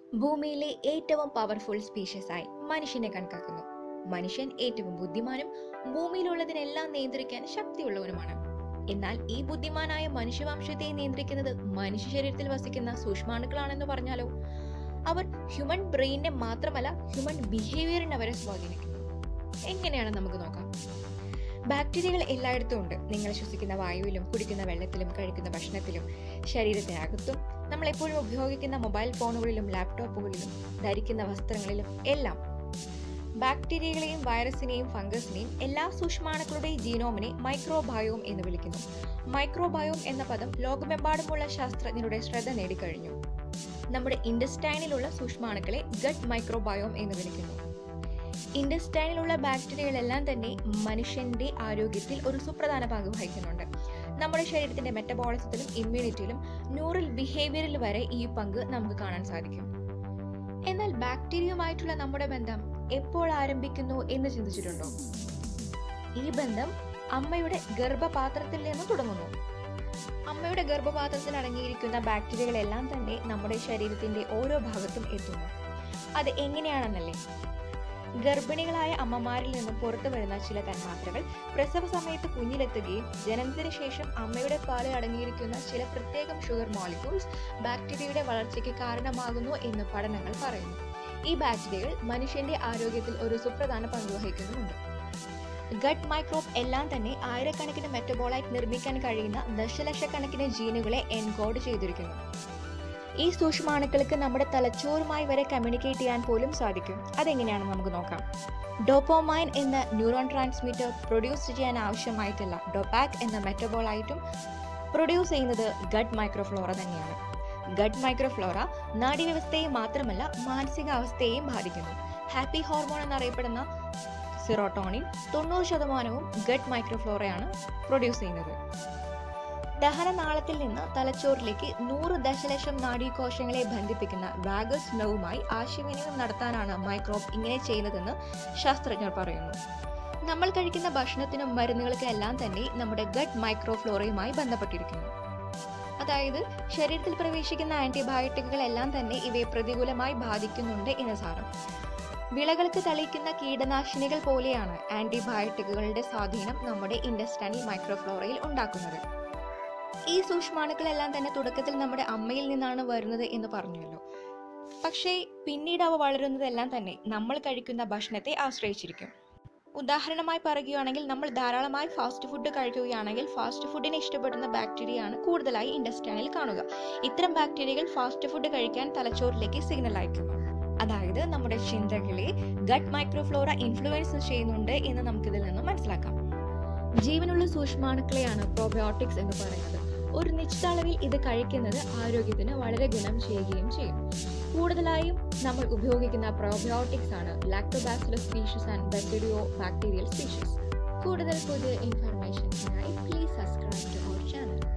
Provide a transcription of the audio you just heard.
ഭൂമിയിലെ ഏറ്റവും പവർഫുൾ സ്പീഷ്യസായി മനുഷ്യനെ കണക്കാക്കുന്നു. മനുഷ്യൻ ഏറ്റവും ബുദ്ധിമാനും ഭൂമിയിലുള്ളതിനെല്ലാം നിയന്ത്രിക്കാൻ ശക്തിയുള്ളവനുമാണ്. എന്നാൽ ഈ ബുദ്ധിമാനായ മനുഷ്യവംശത്തെ നിയന്ത്രിക്കുന്നത് മനുഷ്യ ശരീരത്തിൽ വസിക്കുന്ന സൂക്ഷ്മാണുക്കളാണെന്ന് പറഞ്ഞാലോ? അവർ ഹ്യൂമൻ ബ്രെയിനെ മാത്രമല്ല, ഹ്യൂമൻ ബിഹേവിയറിനെ അവരെ സ്വാധീനിക്കുന്നു. എങ്ങനെയാണ് നമുക്ക് നോക്കാം. ബാക്ടീരിയകൾ എല്ലായിടത്തും ഉണ്ട്. നിങ്ങൾ ശ്വസിക്കുന്ന വായുവിലും, കുടിക്കുന്ന വെള്ളത്തിലും, കഴിക്കുന്ന ഭക്ഷണത്തിലും, ശരീരത്തിനകത്തും, നമ്മൾ എപ്പോഴും ഉപയോഗിക്കുന്ന മൊബൈൽ ഫോണുകളിലും, ലാപ്ടോപ്പുകളിലും, ധരിക്കുന്ന വസ്ത്രങ്ങളിലും എല്ലാം. ബാക്ടീരിയകളെയും വൈറസിനെയും ഫംഗസിനെയും എല്ലാ സൂക്ഷ്മാണുക്കളുടെയും ജീനോമിനെ മൈക്രോബയോം എന്ന് വിളിക്കുന്നു. മൈക്രോബയോം എന്ന പദം ലോകമെമ്പാടുമുള്ള ശാസ്ത്രജ്ഞരുടെ ശ്രദ്ധ നേടിക്കഴിഞ്ഞു. നമ്മുടെ ഇൻഡസ്റ്റൈനിലുള്ള സൂക്ഷ്മാണുക്കളെ ഗട്ട് മൈക്രോബയോം എന്ന് വിളിക്കുന്നു. ഇൻഡസ്റ്റൈനിലുള്ള ബാക്ടീരിയകളെല്ലാം തന്നെ മനുഷ്യന്റെ ആരോഗ്യത്തിൽ ഒരു സുപ്രധാന പങ്ക് വഹിക്കുന്നുണ്ട്. നമ്മുടെ ശരീരത്തിന്റെ മെറ്റബോളിസത്തിലും, ഇമ്മ്യൂണിറ്റിയിലും, ന്യൂറൽ ബിഹേവിയറിൽ വരെ ഈ പങ്ക് നമുക്ക് കാണാൻ സാധിക്കും. എന്നാൽ ബാക്ടീരിയയുമായിട്ടുള്ള നമ്മുടെ ബന്ധം എപ്പോൾ ആരംഭിക്കുന്നു എന്ന് ചിന്തിച്ചിട്ടുണ്ടോ? ഈ ബന്ധം അമ്മയുടെ ഗർഭപാത്രത്തിൽ നിന്ന് തുടങ്ങുന്നു. അമ്മയുടെ ഗർഭപാത്രത്തിൽ അടങ്ങിയിരിക്കുന്ന ബാക്ടീരിയകളെല്ലാം തന്നെ നമ്മുടെ ശരീരത്തിന്റെ ഓരോ ഭാഗത്തും എത്തുന്നു. അത് എങ്ങനെയാണെന്നല്ലേ? ഗർഭിണികളായ അമ്മമാരിൽ നിന്നും പുറത്തു വരുന്ന ചില തന്മാത്രകൾ പ്രസവ സമയത്ത് കുഞ്ഞിലെത്തുകയും ജനനത്തിന് ശേഷം അമ്മയുടെ പാലിൽ അടങ്ങിയിരിക്കുന്ന ചില പ്രത്യേകം ഷുഗർ മോളിക്യൂൾസ് ബാക്ടീരിയയുടെ വളർച്ചയ്ക്ക് കാരണമാകുന്നു എന്ന് പഠനങ്ങൾ പറയുന്നു. ഈ ബാക്ടീരിയകൾ മനുഷ്യന്റെ ആരോഗ്യത്തിൽ ഒരു സുപ്രധാന പങ്ക് വഹിക്കുന്നുണ്ട്. ഗട്ട് മൈക്രോബ് എല്ലാം തന്നെ ആയിരക്കണക്കിന് മെറ്റബോളൈറ്റ് നിർമ്മിക്കാൻ കഴിയുന്ന ദശലക്ഷക്കണക്കിന് ജീനുകളെ എൻകോഡ് ചെയ്തിരിക്കുന്നു. ഈ സൂക്ഷ്മാണുക്കൾക്ക് നമ്മുടെ തലച്ചോറുമായി വരെ കമ്മ്യൂണിക്കേറ്റ് ചെയ്യാൻ പോലും സാധിക്കും. അതെങ്ങനെയാണെന്ന് നമുക്ക് നോക്കാം. ഡോപ്പോമൈൻ എന്ന ന്യൂറോൺ ട്രാൻസ്മിറ്റർ പ്രൊഡ്യൂസ് ചെയ്യാൻ ആവശ്യമായിട്ടുള്ള ഡൊപാക് എന്ന മെറ്റബോളൈറ്റും പ്രൊഡ്യൂസ് ചെയ്യുന്നത് ഗട്ട് മൈക്രോഫ്ലോറ തന്നെയാണ്. ഗട്ട് മൈക്രോഫ്ലോറ നാഡീവ്യവസ്ഥയെ മാത്രമല്ല, മാനസികാവസ്ഥയെയും ബാധിക്കുന്നു. ഹാപ്പി ഹോർമോൺ എന്നറിയപ്പെടുന്ന സെറോട്ടോണിൻ 90% ഗട്ട് മൈക്രോഫ്ലോറയാണ് പ്രൊഡ്യൂസ് ചെയ്യുന്നത്. ദഹനനാളത്തിൽ നിന്ന് തലച്ചോറിലേക്ക് 100 ദശലക്ഷം നാഡീകോശങ്ങളെ ബന്ധിപ്പിക്കുന്ന വാഗസ് നെർവുമായി ആശയവിനിമയം നടത്താനാണ് മൈക്രോബ് ഇങ്ങനെ ചെയ്യുന്നതെന്ന് ശാസ്ത്രജ്ഞർ പറയുന്നു. നമ്മൾ കഴിക്കുന്ന ഭക്ഷണത്തിനും മരുന്നുകൾക്കും എല്ലാം തന്നെ നമ്മുടെ ഗട്ട് മൈക്രോഫ്ലോറയുമായി ബന്ധപ്പെട്ടിരിക്കുന്നു. അതായത് ശരീരത്തിൽ പ്രവേശിക്കുന്ന ആന്റിബയോട്ടിക്കുകൾ എല്ലാം തന്നെ ഇവയെ പ്രതികൂലമായി ബാധിക്കുന്നുണ്ട് എന്ന് സാരം. വിളകൾക്ക് തളിക്കുന്ന കീടനാശിനികൾ പോലെയാണ് ആന്റിബയോട്ടിക്കുകളുടെ സ്വാധീനം നമ്മുടെ ഇൻഡസ്റ്റൈനൽ മൈക്രോഫ്ലോറയിൽ ഉണ്ടാക്കുന്നത്. ഈ സൂക്ഷ്മാണുക്കളെല്ലാം തന്നെ തുടക്കത്തിൽ നമ്മുടെ അമ്മയിൽ നിന്നാണ് വരുന്നത് എന്ന് പറഞ്ഞല്ലോ. പക്ഷേ പിന്നീട് അവ വളരുന്നതെല്ലാം തന്നെ നമ്മൾ കഴിക്കുന്ന ഭക്ഷണത്തെ ആശ്രയിച്ചിരിക്കും. ഉദാഹരണമായി പറയുകയാണെങ്കിൽ, നമ്മൾ ധാരാളമായി ഫാസ്റ്റ് ഫുഡ് കഴിക്കുകയാണെങ്കിൽ ഫാസ്റ്റ് ഫുഡിനെ ഇഷ്ടപ്പെടുന്ന ബാക്ടീരിയയാണ് കൂടുതലായി ഇൻഡസ്റ്റൈനിൽ കാണുക. ഇത്തരം ബാക്ടീരിയകൾ ഫാസ്റ്റ് ഫുഡ് കഴിക്കാൻ തലച്ചോറിലേക്ക് സിഗ്നൽ അയക്കുന്നു. അതായത് നമ്മുടെ ചിന്തകളെ ഗട്ട് മൈക്രോഫ്ലോറ ഇൻഫ്ലുവൻസ് ചെയ്യുന്നുണ്ട് എന്ന് നമുക്കിതിൽ നിന്നും മനസ്സിലാക്കാം. ജീവനുള്ള സൂക്ഷ്മാണുക്കളെയാണ് പ്രോബയോട്ടിക്സ് എന്ന് പറയുന്നത്. ഒരു നിശ്ചിത അളവിൽ ഇത് കഴിക്കുന്നത് ആരോഗ്യത്തിന് വളരെ ഗുണം ചെയ്യുകയും ചെയ്യും. കൂടുതലായും നമ്മൾ ഉപയോഗിക്കുന്ന പ്രോബയോട്ടിക്സ് ആണ് ലാക്ടോബാസിലസ് സ്പീഷീസ് ആൻഡ് ബസിഡിയോ ബാക്ടീരിയൽ സ്പീഷീസ്. കൂടുതൽ പുതിയ ഇൻഫർമേഷൻസിനായി please subscribe to our channel.